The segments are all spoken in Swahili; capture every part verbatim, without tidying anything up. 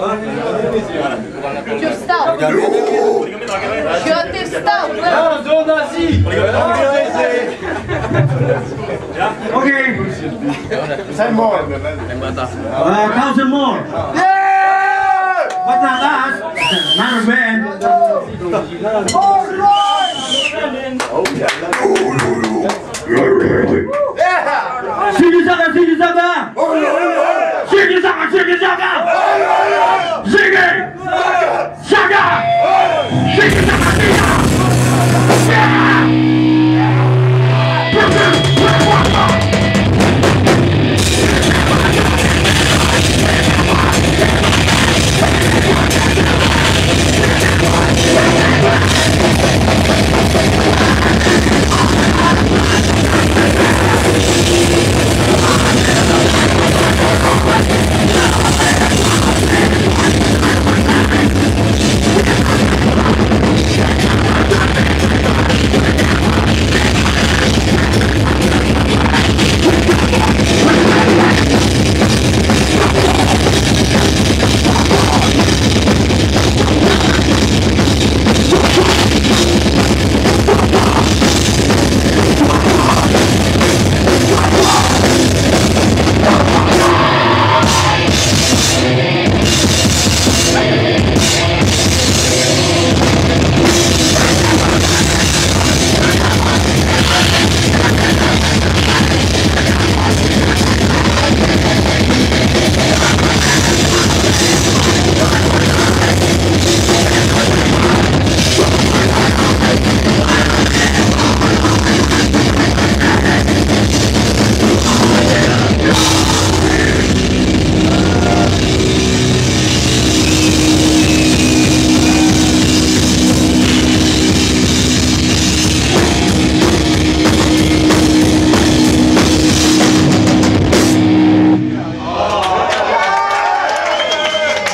Що встав? Що ти встав? Okay. Ten more. Uh, thousand more. Yeah! But not last. Another band. All right. Sige Saga, sige Saga. Sige Saga, sige Saga. Sige Saga. Sige Saga, sige.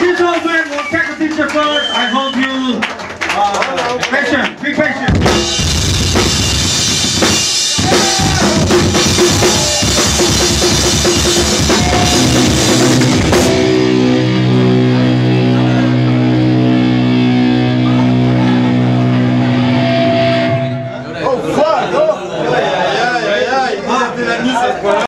I hope you uh, patient, be patient.